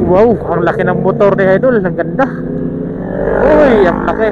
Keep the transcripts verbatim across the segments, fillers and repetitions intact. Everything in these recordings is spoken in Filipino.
Wow, ang laki ng motor ni Idol, ang ganda. Uy, ang laki.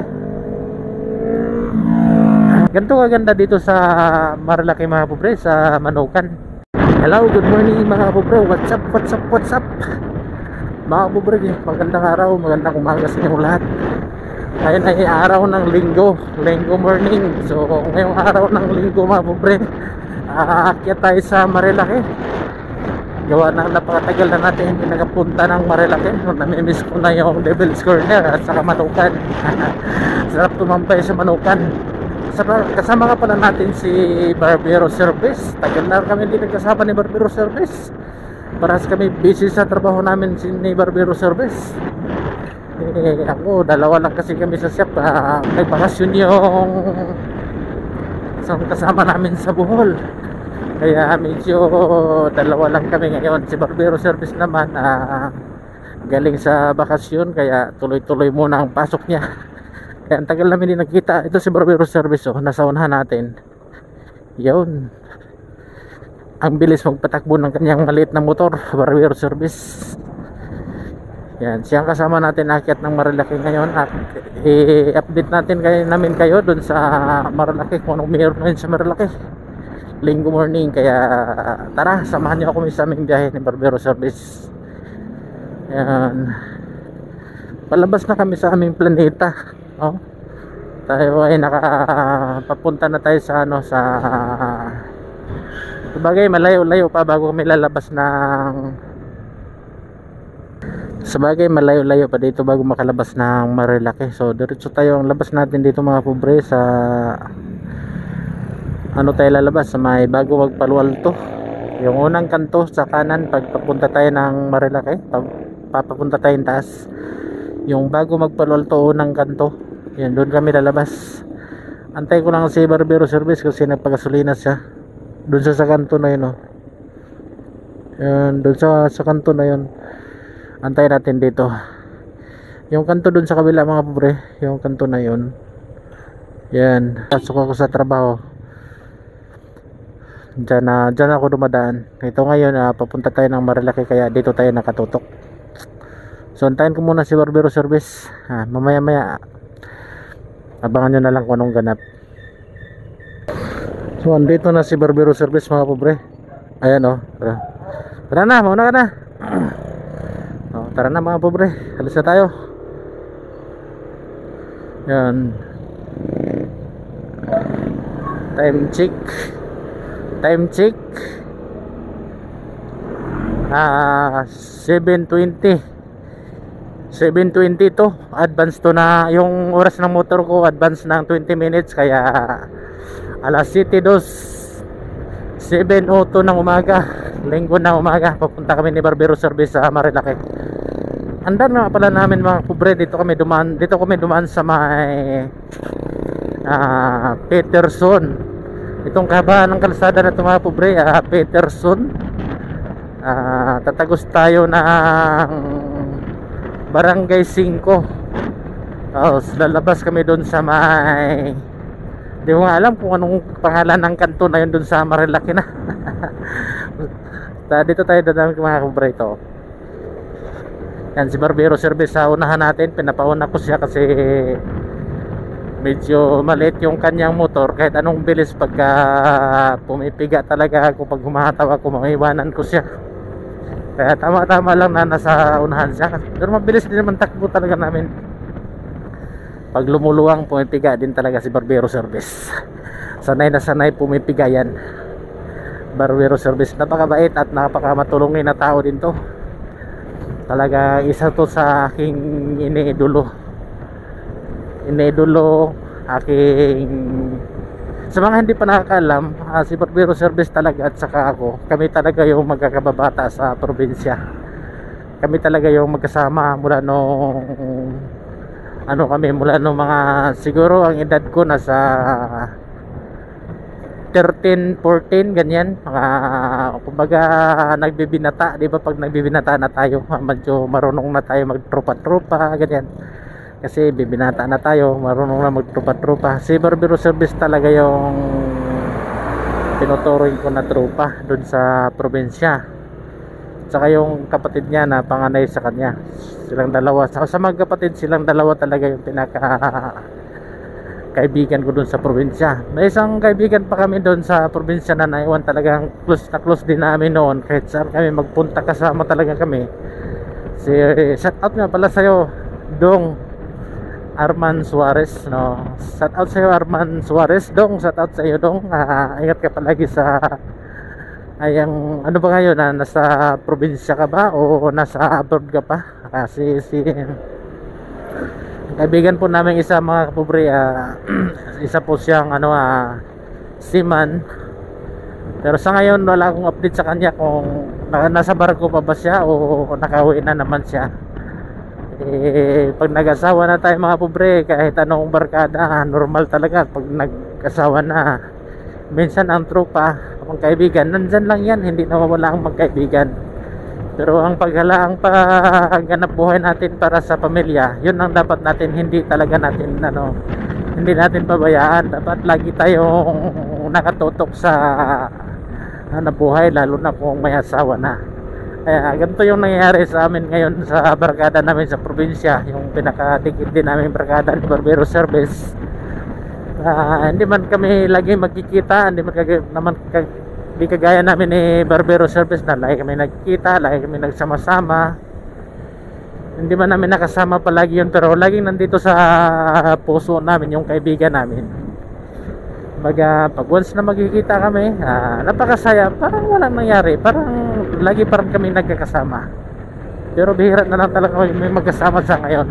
Ganito kaganda dito sa Marilaki mga pobre, sa Manukan. Hello, good morning mga pobre. What's up, what's up, what's up mga pobre, magandang araw, magandang umaga sa inyong lahat. Ngayon ay araw ng linggo, linggo morning. So ngayong araw ng linggo mga pobre, aakyat tayo sa Marilaki. Gawa na napakatagal na natin hindi nakapunta ng Marilaki. Namimiss ko na yung Devil's Corner at saka Manukan. Sarap tumambay sa Manukan. Kasama ka pala natin si Barbero Service. Tagal na kami hindi nagkasama ni Barbero Service. Parehas kami busy sa trabaho namin si ni Barbero Service. Eh, ako, dalawa lang kasi kami sa shop. uh, Nagbakasyon yung isang kasama namin sa Bohol. Kaya medyo dalawa lang kami ngayon. Si Barbero Service naman uh, galing sa bakasyon, kaya tuloy-tuloy muna ang pasok niya. Kaya ang tagal namin din nakita. Ito si Barbero Service, oh, nasa unahan natin. Yun, ang bilis magpatakbo ng kanyang maliit na motor. Barbero Service. Yan, siyang kasama natin akyat ng Marilaki ngayon. At i-update natin kayo, namin kayo dun sa Marilaki, kung anong mayroon ngayon sa Marilaki. Linggo morning, kaya tara, samahan niyo ako sa aming biyahe ni Barbero Service. Yan, palabas na kami sa aming planeta. Oh, tayo ay nakapapunta na tayo sa ano, sa sabagay malayo-layo pa bago kami lalabas ng sabagay malayo-layo pa dito bago makalabas ng Marilaki. So diretso tayo, ang labas natin dito mga pobre, sa ano tayo lalabas, sa may bago magpalualto, yung unang kanto sa kanan pag papunta tayo ng Marilaki, papapunta tayong taas. Yung bago magpalualto, unang kanto, yan, doon kami lalabas. Antay ko lang si Barbero Service kasi nagpagasolina siya doon sa, sa kanto na yun, oh. Yan, doon sa, sa kanto na yun. Antay natin dito yung kanto doon sa kabila mga pobre, yung kanto na yun. Yan, pasok ako sa trabaho. Diyan, na, diyan ako dumadaan. Ito ngayon, uh, papunta tayo ng Marilaki, kaya dito tayo nakatutok. So antayin ko muna si Barbero Service. ah, Mamaya maya abangan nyo na lang kung anong ganap. So andito na si Barbero Service mga pobre. Ayan, oh, tara. Tara na, mauna ka na. Oh, tara na mga pobre, alis na tayo. Yan, time check. Time check ah, seven twenty seven twenty to. Advance to na yung oras ng motor ko, advance ng twenty minutes. Kaya alas siete dos seven oh two ng umaga, linggo na umaga, papunta kami ni Barbero Service sa Marilaki. Andan na pala namin mga pobre, dito kami dumaan, dito kami dumaan sa may uh, Peterson. Itong kahabaan ng kalsada na ito mga pobre, uh, Peterson. uh, Tatagos tayo ng Barangay five. Tapos lalabas kami doon sa may, di ko nga alam kung anong pangalan ng kanto na yun doon sa Marilaki na. Dito tayo dadami mga pobre. Ito, yan si Barbero Service sa unahan natin. Pinapauna ko siya kasi medyo maliit yung kanyang motor. Kahit anong bilis, pagka pumipiga talaga ako, pag humataw ako, maiwanan ko siya. Kaya tama-tama lang na nasa unahan siya. Pero mabilis din naman takbo talaga namin. Pag lumuluwang, pumipiga din talaga si Barbero Service. Sanay na sanay pumipiga yan. Barbero Service, napakabait at napakamatulungin na tao din to. Talaga isa to sa aking iniidolo. Iniidolo aking, sa mga hindi pa nakakaalam, uh, si Barbero Service talaga at saka ako, kami talaga yung magkakababata sa probinsya. Kami talaga yung magkasama mula nung ano kami, mula nung mga, siguro ang edad ko nasa thirteen, fourteen, ganyan. Mga kumbaga nagbibinata, di ba? Pag nagbibinata na tayo, medyo marunong na tayo magtropa-tropa, ganyan. Kasi bibinata na tayo, marunong na magtropa-tropa. Si Barbero Service talaga yung tinuturing ko na tropa doon sa probinsya. Tsaka yung kapatid niya na panganay sa kanya. Silang dalawa. Sa, sa mga kapatid, silang dalawa talaga yung pinaka kaibigan ko doon sa probinsya. May isang kaibigan pa kami doon sa probinsya na naiwan, talagang close na close din namin noon. Kahit saan kami magpunta, kasama talaga kami. Si, shout out nga pala sa'yo, Dong Arman Suarez, no? Shout out sa'yo, Arman Suarez. Dong, shout out sa'yo, Dong. Uh, ingat ka palagi sa ayang, ano ba ngayon, na nasa probinsya ka ba o nasa abroad ka pa? Kasi si kaibigan po namin isa, mga kapobre, uh, isa po siyang ano, uh, seaman. Pero sa ngayon wala akong update sa kanya kung nasa barko pa ba siya o nakauwi na naman siya. Eh, pag nag-asawa na tayo, mga pobre, kahit anong barkada, normal talaga pag nag-asawa na. Minsan ang tropa, ang kaibigan, nandyan lang yan, hindi nawawala ang magkaibigan. Pero ang paghalaang pagganap buhay natin para sa pamilya, yun ang dapat natin, hindi talaga natin ano, hindi natin pabayaan. Dapat lagi tayong nakatutok sa hanap buhay, lalo na kung may asawa na. Kaya ganito yung nangyayari sa amin ngayon sa barkada namin sa probinsya, yung pinakadikit din namin barkada ni Barbero Service. Uh, hindi man kami lagi magkikita, hindi man kag naman kag di kagaya namin ni Barbero Service na lagi kami nagkikita, lagi kami nagsama-sama. Hindi man namin nakasama palagi yun, pero laging nandito sa puso namin yung kaibigan namin. Baga, pag once na magkikita kami, uh, napakasaya, parang walang nangyari, parang lagi parang kami nagkakasama. Pero bihira na lang talaga kami may magkasama sa ngayon.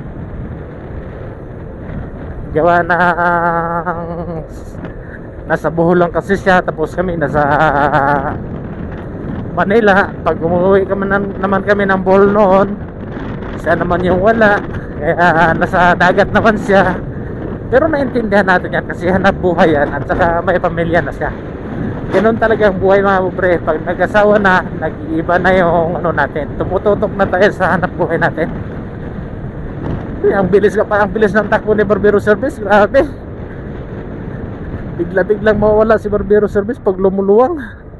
Gawa na uh, nasa Bohol lang kasi siya, tapos kami nasa Manila. Pag umuwi kami nan, naman kami ng Bohol noon, siya naman yung wala, kaya nasa dagat naman siya. Pero naintindihan natin yan kasi hanap buhay yan, at saka may pamilya na siya. Ganun talaga ang buhay, mga pobre. Pag nag-asawa na, nag-iiba na yung ano natin, tumututok na tayo sa hanap buhay natin. Ang bilis ka pa, ang bilis ng takbo ni Barbero Service, grabe. Bigla-biglang mawawala si Barbero Service pag lumuluwang.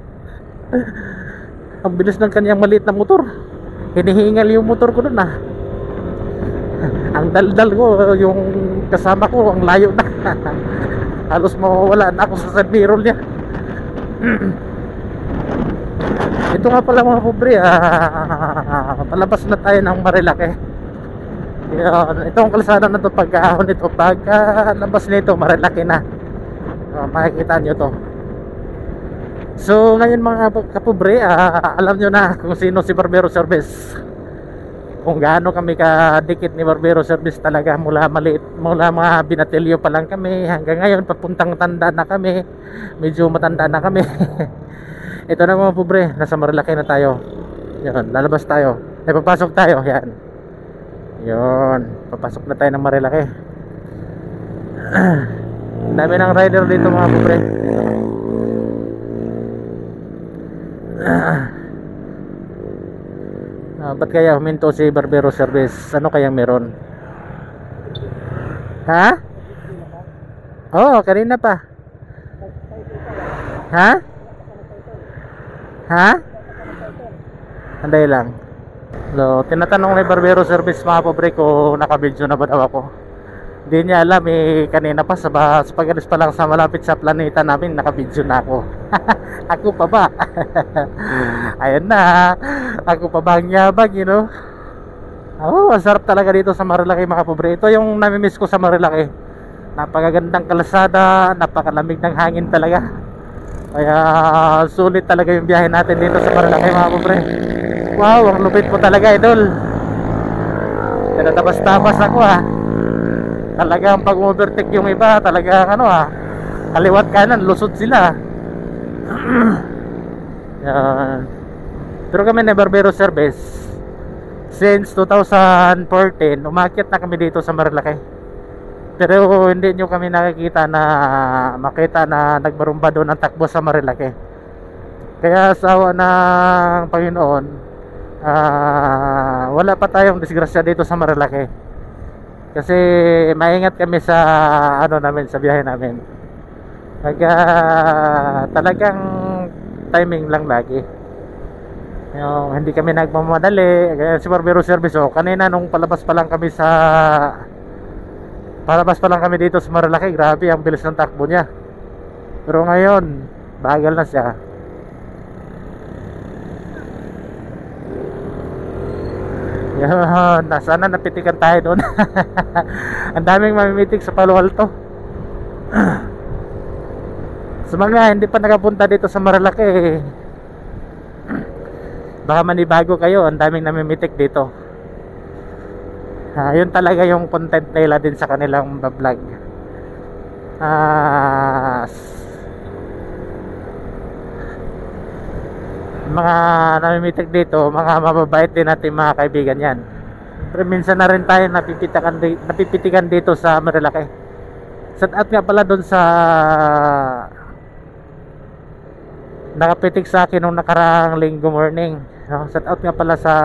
Ang bilis ng kanyang maliit na motor. Hinihingal yung motor ko doon, ah. Ang daldal ko, yung kasama ko, ang layo na. Halos mawawala na ako sa side mirror niya. Ito nga pala, mga pobre, ah, palabas na tayo ng Marilake. Yun, itong kalsada na to, pagkaahon nito, pagkalabas nito, Marilake na. Uh, makikita nyo to. So ngayon, mga kapobre, uh, alam nyo na kung sino si Barbero Service, kung gaano kami kadikit ni Barbero Service talaga. Mula maliit, mula mga binatilyo pa lang kami, hanggang ngayon papuntang tanda na kami, medyo matanda na kami. Ito na, mga pobre, nasa Marilake na tayo. Yun, lalabas tayo, ay papasok tayo. Yan, yun, papasok na tayo ng Marilake. Dami ng rider dito, mga pobre. Ah, ba't kaya huminto si Barbero Service? Ano kayang meron? Ha? Oo, oh, kanina pa. Ha? Ha? Anday lang. So, tinatanong ni Barbero Service, mga pobre, kung nakabidyo na ba daw ako. Hindi niya alam, eh, kanina pa sa, sa pag-alis pa lang sa malapit sa planeta namin, nakabidyo na ako. Ako pa ba? Ayan na, ako pa ba ang yabag, you know? Oh, masarap talaga dito sa Marilake, mga pobre. Ito yung namimiss ko sa Marilake. Napakagandang kalsada, napakalamig ng hangin talaga. Kaya sulit talaga yung biyahe natin dito sa Marilake, mga pobre. Wow, ang lupit mo talaga, idol. Tinatabas-tabas ako, ha. Talagang pag overtake yung iba, talagang ano, ha, kaliwat kanan, lusot sila. Yan. Pero kami na Barbero Service, since two thousand fourteen, umakyat na kami dito sa Marilake. Pero hindi nyo kami nakikita na makita na nagbarumba doon ang takbo sa Marilake. Kaya asawa ng Panginoon, uh, wala pa tayong disgrasya dito sa Marilake. Kasi maingat kami sa ano namin, sa biyahe namin. Kaya talagang timing lang lagi. Yung hindi kami nagmamadali. Kaya si Barbero Service, oh, kanina nung palabas pa lang kami sa palabas pa lang kami dito sa Marilaki, grabe ang bilis ng takbo niya. Pero ngayon bagal na siya. Yan, sana napitikan tayo doon. Ang daming mamimitik sa Palo Alto. Sa mga hindi pa nakapunta dito sa Marilaki, baka manibago kayo, ang daming namimitik dito. Ah, yun talaga yung content nila din sa kanilang vlog. Ah, mga namimitik dito, mga mababait din natin mga kaibigan yan. Pero minsan na rin tayo napipitikan, napipitikan dito sa Marilaki. Shout out nga pala doon sa nakapitik sa akin nung nakaraang linggo morning, no? Shout out nga pala sa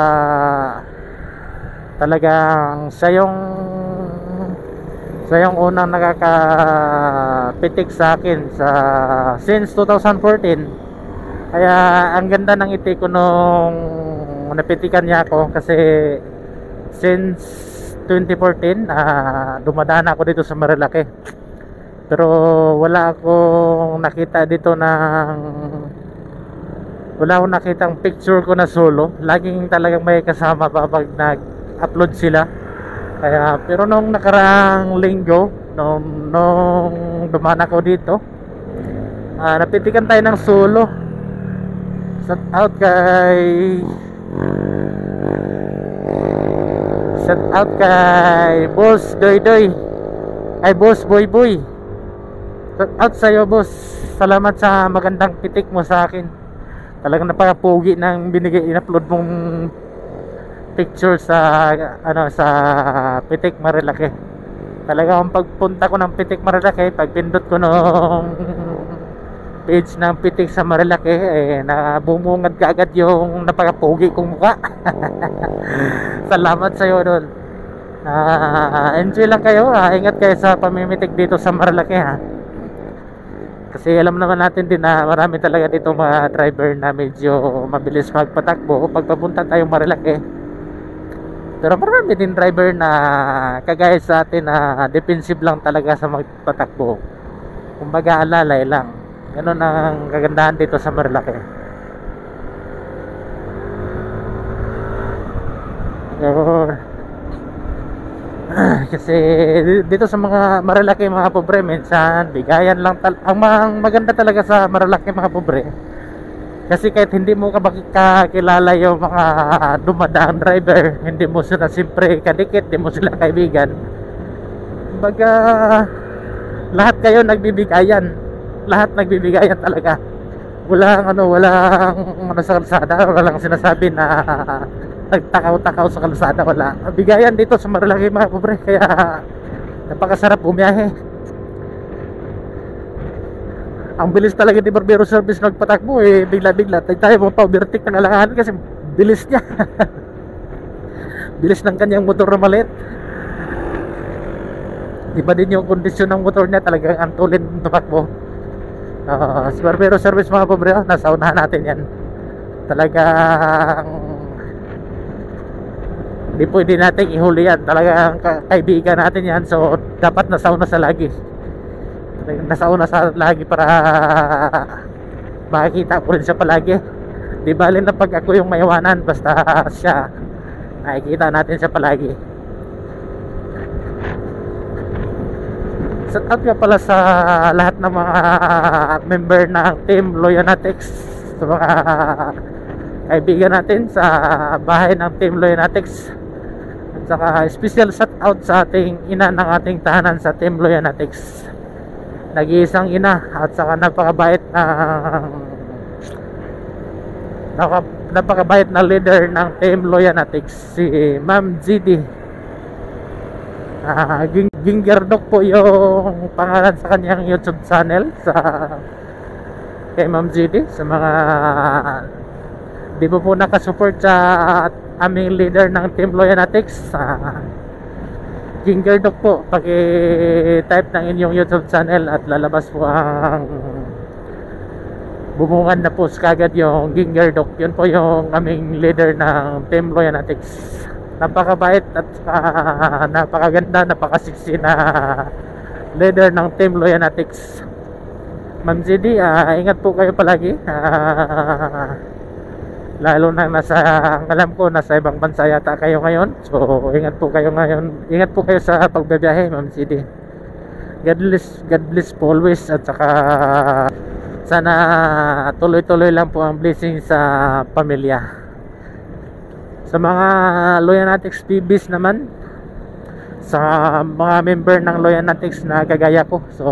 talagang siya yung siya yung unang nakakapitik sa akin sa since two thousand fourteen. Kaya ang ganda ng iti ko nung napitikan niya ako, kasi since twenty fourteen uh, dumadaan ako dito sa Marilaki, pero wala akong nakita dito ng wala akong nakitang picture ko na solo. Laging talagang may kasama pa pag nag-upload sila. Kaya pero nung nakaraang linggo, nung, nung dumaan ako dito, uh, napitikan tayo ng solo. Shout out kay Shout out kay Boss Doy Doy, ay Boss Boy Boy. Shout out sa'yo, boss. Salamat sa magandang pitik mo sa akin. Talagang napakapugi ng binigay in-upload mong picture sa ano sa Pitik Marilaki. Talagang pagpunta ko ng Pitik Marilaki, pag pindot ko nung page ng Pitik sa Marilaki, eh nabumungad kaagad yung napakapugi kong mukha. Salamat sa iyo doon. Uh, enjoy lang kayo, ha? Ingat kayo sa pamimitik dito sa Marilaki, ha? Kasi alam naman natin din na marami talaga dito mga driver na medyo mabilis magpatakbo pag papunta tayong Marilaki. Pero marami din driver na kagaya sa atin na defensive lang talaga sa magpatakbo. Kumbaga alalay lang. Ganun ang kagandahan dito sa Marilaki. So, kasi dito sa mga Marilaki mga pobre, minsan bigayan lang tal ang maganda talaga sa Marilaki mga pobre. Kasi kahit hindi mo kakilala yung mga dumadaang driver, hindi mo sila siyempre kadikit, hindi mo sila kaibigan. Kumbaga lahat kayo nagbibigayan. Lahat nagbibigayan talaga. Walang ano, walang ano sa kalsada, walang sinasabi na nagtakaw-takaw sa kalsada, wala. Bigayan dito sa Marilaki mga pobre, kaya napakasarap bumiyahe. Ang bilis talaga ni Barbero Service nagpatakbo, eh bigla-bigla tayo mo pa overtake ng alanganin kasi bilis niya. Bilis ng kanyang motor na maliit. Iba din yung kondisyon ng motor niya, talagang antulin tumakbo. Uh, si Barbero Service mga pobre, oh, nasa unahan natin yan. Talagang hindi pwede natin ihuli yan. Talagang kaibigan natin yan. So dapat nasa una sa lagi. Nasa una sa lagi para makikita ko rin siya palagi. Di bali na pag ako yung maiwanan, basta siya nakikita natin siya palagi. Shout out nga pala sa lahat ng mga member ng Team Loyanatics, sa mga kaibigan natin sa bahay ng Team Loyanatics. At saka special shout out sa ating ina ng ating tahanan sa Team Loyanatics, nag-iisang ina at saka napakabait na napakabait na leader ng Team Loyanatics, si Ma'am G D. Uh, Gingerdok po yung pangalan sa kanyang YouTube channel, sa kay Ma'am G D. Sa mga di po po nakasupport sa aming leader ng Team Loyanatics, uh, Gingerdok po, paki-type ng inyong YouTube channel at lalabas po ang bumungad na po kagad yung Ginger Doc. Yun po yung aming leader ng Team Loyanatics. Napakabait at uh, napakaganda, napakasiksi na leader ng Team Loyanatics. Ma'am G D, uh, ingat po kayo palagi. Uh, lalo na nasa, alam ko nasa ibang bansa yata kayo ngayon. So ingat po kayo ngayon. Ingat po kayo sa pagbabiyahe, Ma'am G D. God bless, God bless po always. At saka sana tuloy-tuloy lang po ang blessing sa pamilya. Sa mga Loyanatics P Bs naman, sa mga member ng Loyanatics na kagaya ko, so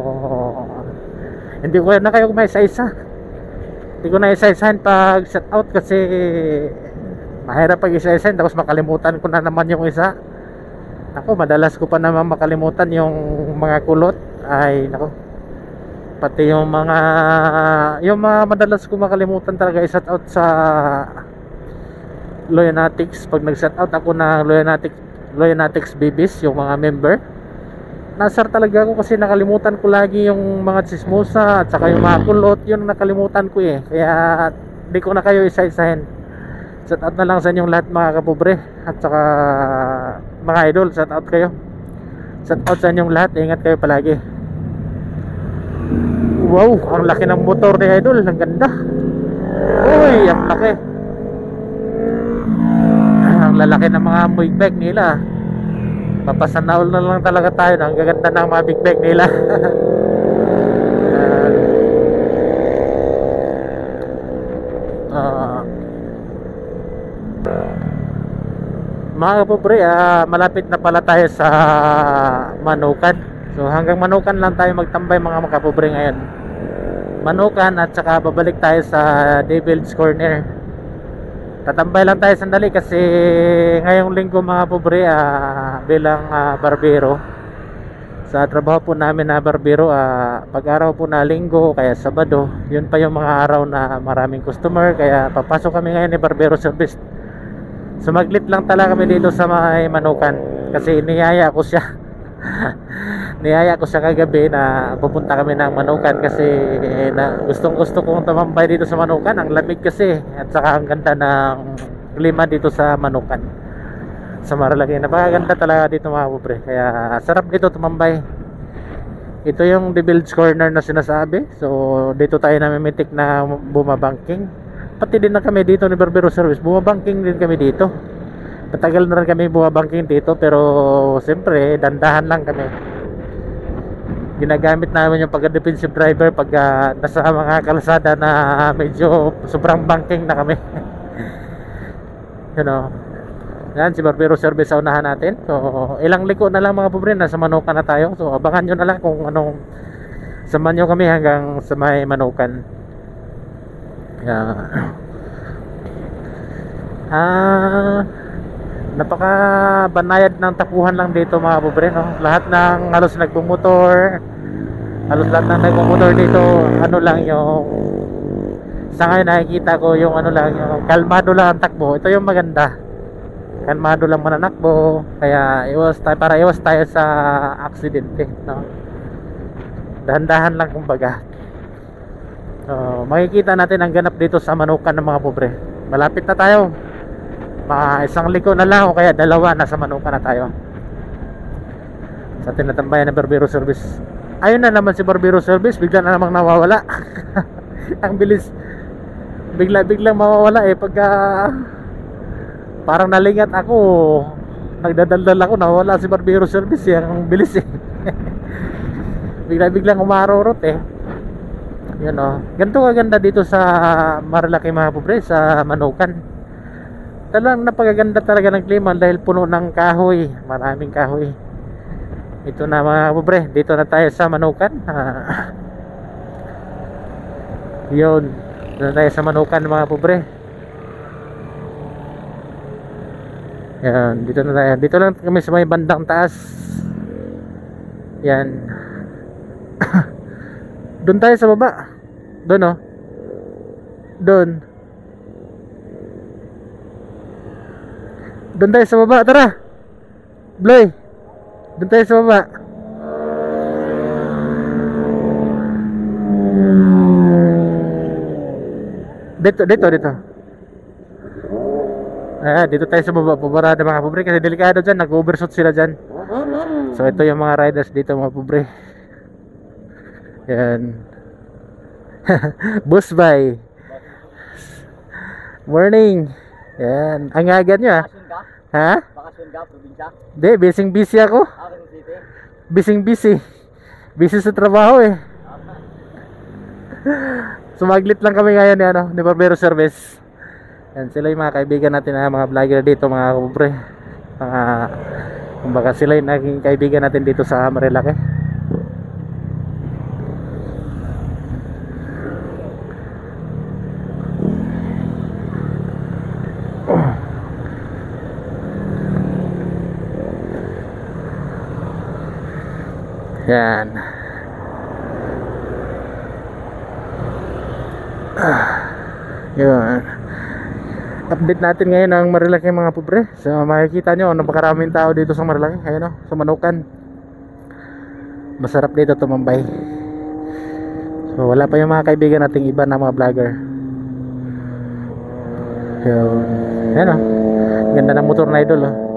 hindi ko na kayo may isa-isa. Hindi ko na isa-isahin pag shout out kasi mahirap pag isa-isahin tapos makalimutan ko na naman yung isa. Ako, madalas ko pa naman makalimutan yung mga kulot. Ay, nako. Pati yung mga yung mga madalas ko makalimutan talaga i-shout out sa Loyanatics. Pag nag-shout out ako na Loyanatics Loyanatics babies, yung mga member, nasar talaga ako kasi nakalimutan ko lagi yung mga chismosa at saka yung mga kulot. Yun nakalimutan ko eh. Kaya di ko na kayo isa-isahin. Shout out na lang sa inyong lahat mga kapobre. At saka mga idol, shout out kayo. Shout out sa inyong lahat. Ingat kayo palagi. Wow, ang laki ng motor ni idol. Ang ganda. Uy, ang laki. Ang lalaki ng mga big bag nila. Papasanaol na lang talaga tayo. Ang gaganda ng mga big bag nila. uh, Mga kapobre, uh, malapit na pala tayo sa Manukan. So hanggang Manukan lang tayo magtambay mga kapobre ngayon. Manukan at saka babalik tayo sa Devil's Corner. Tatambay lang tayo sandali kasi ngayong linggo mga kapobre, uh, bilang uh, barbero, sa trabaho po namin na barbero, uh, pag-araw po na linggo kaya Sabado, yun pa yung mga araw na maraming customer, kaya papasok kami ngayon ni barbero service. Sumaglit lang talaga kami dito sa may Manukan kasi niyaya ko siya. Niyaya ko siya kagabi na pupunta kami ng Manukan kasi na gustong gusto kong tumambay dito sa Manukan. Ang lamig kasi at saka ang ganda ng klima dito sa Manukan, sa Maralaki. Napakaganda talaga dito mga pobre, kaya sarap dito tumambay. Ito yung Devil's Corner na sinasabi. So dito tayo namimitik na bumabangking. Pati din na kami dito ni Barbero Service, bumabangking din kami dito. Matagal na rin kami bumabangking dito, pero siyempre dandahan lang kami. Ginagamit namin yung pagka-defensive driver pag uh, nasa mga kalsada na medyo sobrang banking na kami. You know. Yan si Barbero Service sa unahan natin. So ilang liko na lang mga pobre, nasa Manukan na tayo. So abangan nyo na lang kung anong samahan nyo kami hanggang sa may Manukan. Yeah. Ah, napaka banayad ng tapuhan lang dito mga pobre, no? Lahat ng halos nagbumotor, halos lahat ng nagbumotor dito, ano lang yung sa ngayon nakikita ko yung ano lang, yung kalmado lang ang takbo. Ito yung maganda, kalmado lang mananakbo, kaya iwas tayo, para iwas tayo sa aksidente, no? Dahan-dahan lang kumbaga. So, makikita natin ang ganap dito sa Manukan ng mga pobre. Malapit na tayo. Mga isang liko na lang o kaya dalawa, nasa Manukan na tayo. Sa tinatambayan ng Barbero Service. Ayun na naman si Barbero Service, bigla na namang nawawala. Ang bilis. Bigla-biglang mawawala eh pagka parang nalingat ako, nagdadaldal ako, nawawala si Barbero Service eh. Ang bilis eh. Bigla-biglang umarorot eh. Yun o, ganito kaganda dito sa Maralaki mga pobre, sa Manukan. Talagang napakaganda talaga ng klima dahil puno ng kahoy, maraming kahoy. Ito na mga pobre, dito na tayo sa Manukan. ah, Yun, dito na tayo sa Manukan mga pobre. Yan, dito na tayo. Dito lang kami sa may bandang taas. Yan. Doon tayo sa baba. Doon oh. Doon. Doon tayo sa baba. Tara. Bloy. Doon tayo sa baba. Dito, dito, dito. Ah, dito tayo sa baba, pabarada mga pobre kasi delikado dyan, nag-overshoot sila dyan. So ito yung mga riders dito mga pobre. Yan. Bus by. Morning. Yan, ang aga nyo ah. Bakasyon ka? Ha? Bakasyon ka, probinsya? Hindi, busy busy ako. Ah, Quezon City? Busy busy. Busy sa trabaho eh. Sumaglit lang kami ngayon ni ano, ni Barbero Service. Yan, sila yung mga kaibigan natin na mga vlogger dito mga kubre. Mga kumbaga sila yung naging kaibigan natin dito sa Marilaki. Yan. Ah, yun. Update natin ngayon ang Marilaki mga pobre. So makikita nyo napakaraming tao dito sa Marilaki. Ayun o, sa Manukan. Masarap dito tumambay. So wala pa yung mga kaibigan nating iba na mga vlogger. Yun. Ayun o, ganda ng motor na idol o.